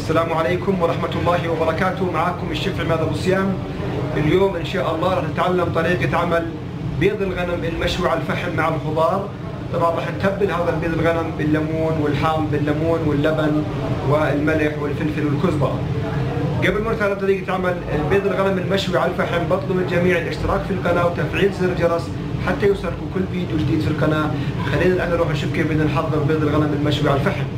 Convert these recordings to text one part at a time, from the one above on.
السلام عليكم ورحمة الله وبركاته. معكم الشيف عماد أبو صيام. اليوم إن شاء الله راح نتعلم طريقة عمل بيض الغنم المشوي على الفحم مع الخضار. طبعا راح نتبل هذا البيض الغنم بالليمون والحامض بالليمون واللبن والملح والفلفل والكزبرة. قبل ما نتعلم طريقة عمل بيض الغنم المشوي على الفحم بطلب من الجميع الاشتراك في القناة وتفعيل زر الجرس حتى يوصلكم كل فيديو جديد في القناة. خلينا الآن نروح نشوف كيف بدنا نحضر بيض الغنم المشوي على الفحم.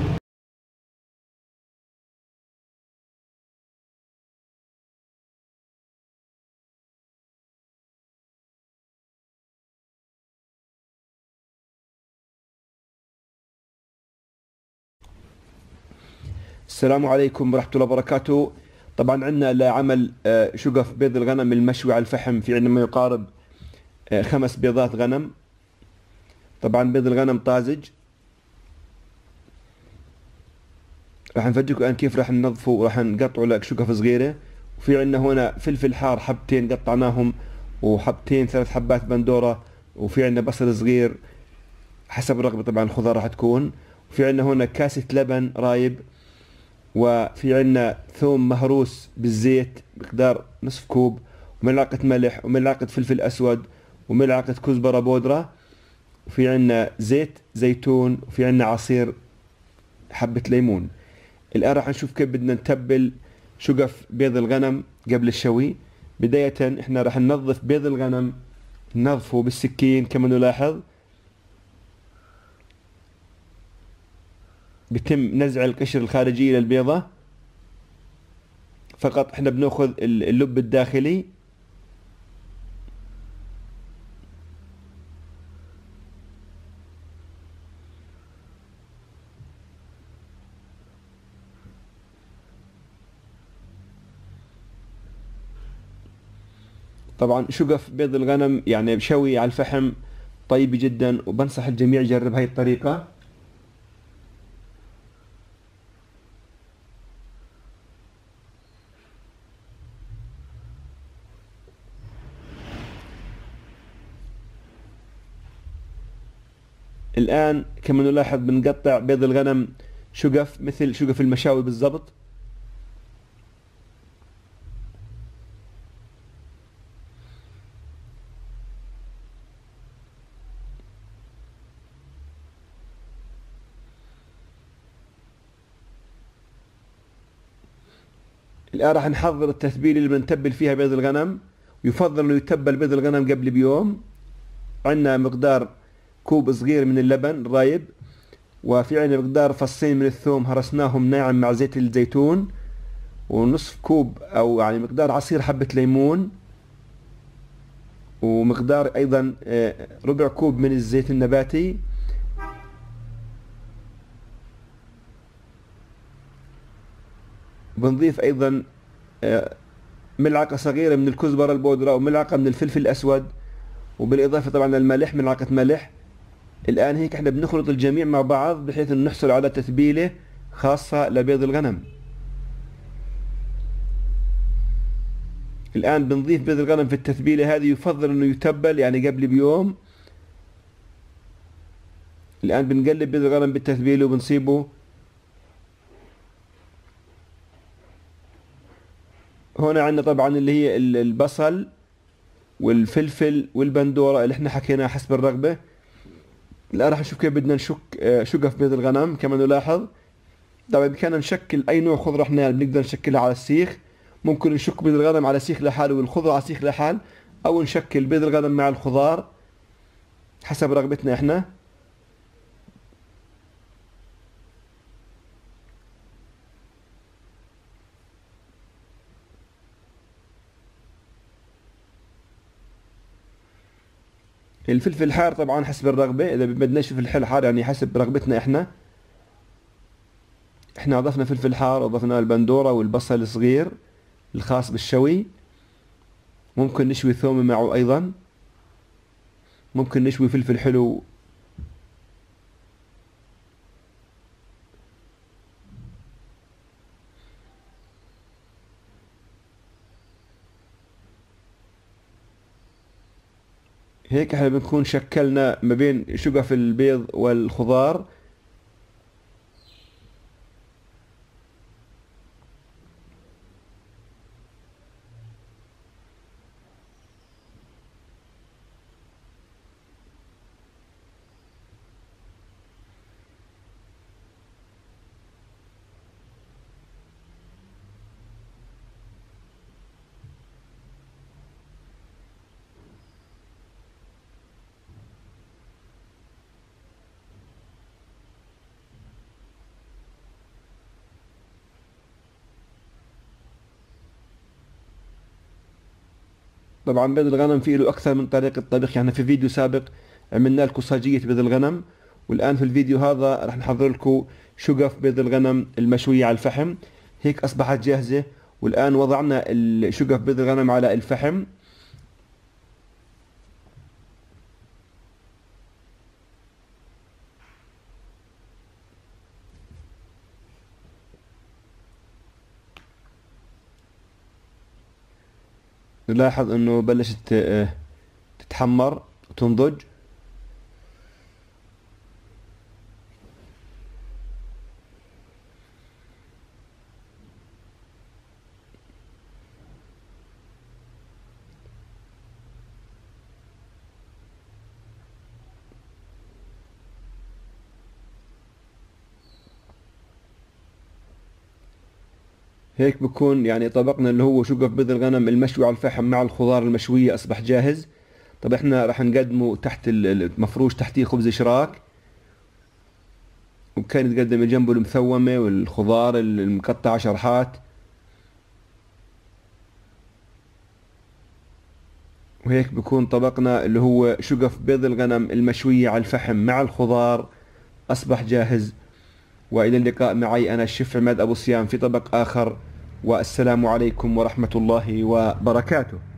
السلام عليكم ورحمة الله وبركاته. طبعا عندنا لعمل شقف بيض الغنم المشوي على الفحم في عندنا ما يقارب 5 بيضات غنم. طبعا بيض الغنم طازج. راح نفرجيكم الآن كيف راح ننظفه وراح نقطعه لشقف صغيرة. وفي عندنا هنا فلفل حار حبتين قطعناهم، وحبتين 3 حبات بندورة، وفي عندنا بصل صغير حسب الرغبة طبعا الخضار راح تكون. وفي عندنا هنا كاسة لبن رايب، وفي عندنا ثوم مهروس بالزيت مقدار نصف كوب، وملعقة ملح، وملعقة فلفل أسود، وملعقة كزبرة بودرة، وفي عندنا زيت زيتون، وفي عندنا عصير حبة ليمون. الآن راح نشوف كيف بدنا نتبل شقف بيض الغنم قبل الشوي. بداية احنا راح ننظف بيض الغنم، ننظفه بالسكين كما نلاحظ. بيتم نزع القشر الخارجي للبيضة، فقط احنا بناخذ اللب الداخلي. طبعا شقف بيض الغنم يعني بشوي على الفحم طيب جدا، وبنصح الجميع يجرب هاي الطريقة. الآن كما نلاحظ بنقطع بيض الغنم شقف مثل شقف المشاوي بالضبط. الآن راح نحضر التتبيلة اللي بنتبل فيها بيض الغنم. ويفضل انه يتبل بيض الغنم قبل بيوم. عندنا مقدار كوب صغير من اللبن رايب، وفي عندنا مقدار فصين من الثوم هرسناهم ناعم مع زيت الزيتون، ونصف كوب او يعني مقدار عصير حبة ليمون، ومقدار ايضا ربع كوب من الزيت النباتي. بنضيف ايضا ملعقة صغيرة من الكزبرة البودرة، وملعقة من الفلفل الاسود، وبالاضافة طبعا للملح ملعقة ملح. الان هيك احنا بنخلط الجميع مع بعض بحيث ان نحصل على تتبيلة خاصة لبيض الغنم. الان بنضيف بيض الغنم في التتبيلة هذه. يفضل انه يتبل يعني قبل بيوم. الان بنقلب بيض الغنم بالتتبيلة وبنصيبه. هنا عندنا طبعا اللي هي البصل والفلفل والبندورة اللي احنا حكيناها حسب الرغبة. الآن راح نشوف كيف بدنا نشك شقف بيض الغنم كما نلاحظ. طبعا بكنا نشكل أي نوع خضرة احنا بنقدر نشكلها على السيخ. ممكن نشك بيض الغنم على سيخ لحاله والخضرة على سيخ لحال، أو نشكل بيض الغنم مع الخضار حسب رغبتنا احنا. الفلفل الحار طبعا حسب الرغبة، إذا بدناش فلفل حار يعني حسب رغبتنا احنا. احنا أضفنا فلفل حار، أضفنا البندورة والبصل الصغير الخاص بالشوي. ممكن نشوي ثوم معه أيضا، ممكن نشوي فلفل حلو. هيك احنا بنكون شكلنا ما بين شقف البيض والخضار. طبعا بيض الغنم في له أكثر من طريقة طبخ، يعني في فيديو سابق عملنا لكم صاجية بيض الغنم، والآن في الفيديو هذا راح نحضر لكم شقف بيض الغنم المشوية على الفحم. هيك أصبحت جاهزة، والآن وضعنا شقف بيض الغنم على الفحم. نلاحظ انه بلشت تتحمر وتنضج. هيك بكون يعني طبقنا اللي هو شقف بيض الغنم المشوي على الفحم مع الخضار المشوية أصبح جاهز. طب احنا راح نقدمه تحت المفروش تحتيه خبز شراك، وكان يتقدم جنبه المثومة والخضار المقطعة شرحات. وهيك بكون طبقنا اللي هو شقف بيض الغنم المشوية على الفحم مع الخضار أصبح جاهز. وإلى اللقاء معي أنا الشيف عماد أبو صيام في طبق آخر، والسلام عليكم ورحمة الله وبركاته.